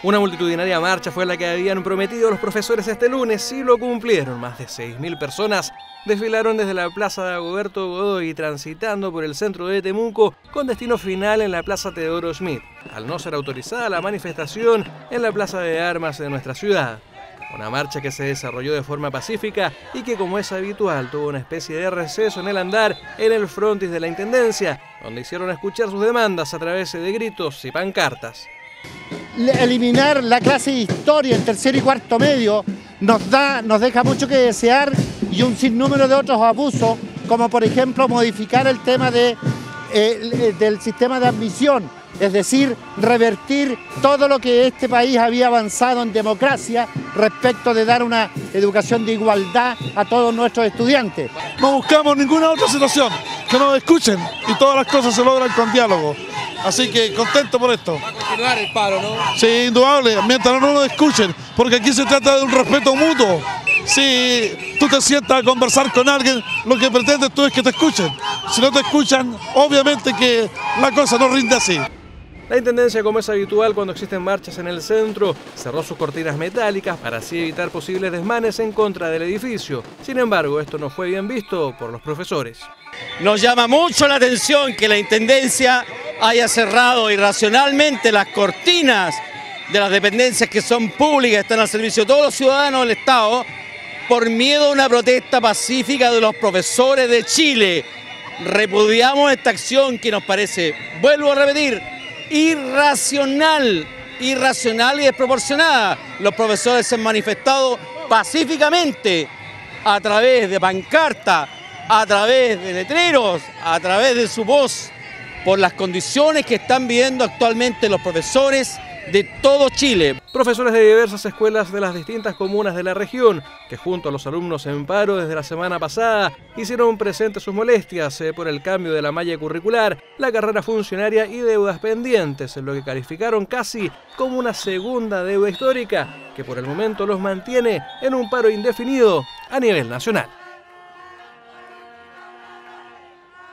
Una multitudinaria marcha fue la que habían prometido los profesores este lunes y lo cumplieron. Más de 6.000 personas desfilaron desde la Plaza Dagoberto Godoy, transitando por el centro de Temuco con destino final en la Plaza Teodoro Schmidt, al no ser autorizada la manifestación en la Plaza de Armas de nuestra ciudad. Una marcha que se desarrolló de forma pacífica y que, como es habitual, tuvo una especie de receso en el andar en el frontis de la Intendencia, donde hicieron escuchar sus demandas a través de gritos y pancartas. Eliminar la clase de historia en tercero y cuarto medio nos deja mucho que desear y un sinnúmero de otros abusos, como por ejemplo modificar el tema del sistema de admisión, es decir, revertir todo lo que este país había avanzado en democracia respecto de dar una educación de igualdad a todos nuestros estudiantes. No buscamos ninguna otra situación, que nos escuchen y todas las cosas se logran con diálogo. Así que contento por esto. Va a continuar el paro, ¿no? Sí, indudable, mientras no nos escuchen, porque aquí se trata de un respeto mutuo. Si tú te sientas a conversar con alguien, lo que pretendes tú es que te escuchen. Si no te escuchan, obviamente que la cosa no rinde así. La Intendencia, como es habitual cuando existen marchas en el centro, cerró sus cortinas metálicas para así evitar posibles desmanes en contra del edificio. Sin embargo, esto no fue bien visto por los profesores. Nos llama mucho la atención que la Intendencia haya cerrado irracionalmente las cortinas de las dependencias que son públicas, están al servicio de todos los ciudadanos del Estado, por miedo a una protesta pacífica de los profesores de Chile. Repudiamos esta acción que nos parece, vuelvo a repetir, irracional y desproporcionada. Los profesores se han manifestado pacíficamente a través de pancartas, a través de letreros, a través de su voz, por las condiciones que están viviendo actualmente los profesores de todo Chile. Profesores de diversas escuelas de las distintas comunas de la región, que junto a los alumnos en paro desde la semana pasada, hicieron presentes sus molestias por el cambio de la malla curricular, la carrera funcionaria y deudas pendientes, en lo que calificaron casi como una segunda deuda histórica, que por el momento los mantiene en un paro indefinido a nivel nacional.